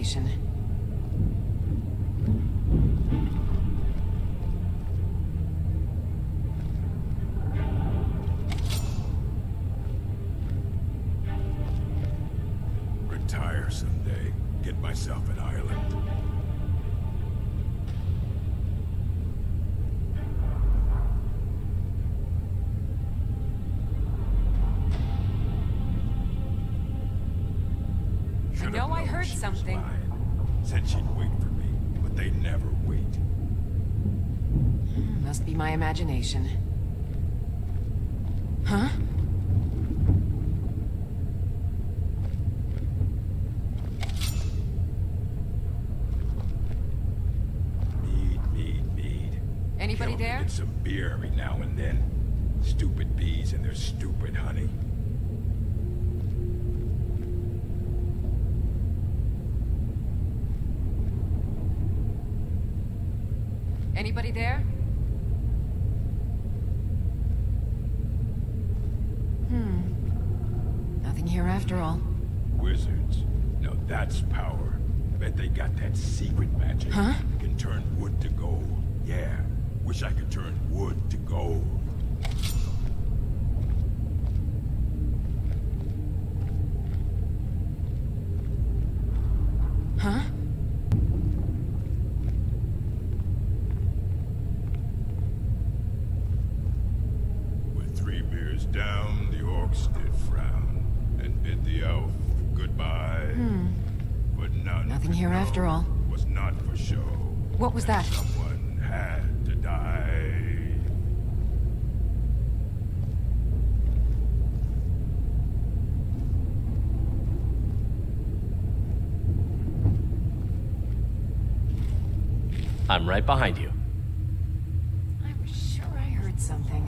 imagination. Retire someday. Get myself an island. I know I heard She was something. lying. Said she'd wait for me, but they never wait. Must be my imagination. Huh? Mead. Anybody Kill me, there? Get some beer every now and then. Stupid bees and their stupid honey. Anybody there? Nothing here after all. Wizards. Now that's power. Bet they got that secret magic. Huh? Can turn wood to gold. Yeah. Wish I could turn wood to gold. Huh? With 3 beers down, the orcs did frown and bid the elf goodbye. But none Nothing could here know after all. it was not for show. What was that? Someone had to die. I'm right behind you. I was sure I heard something.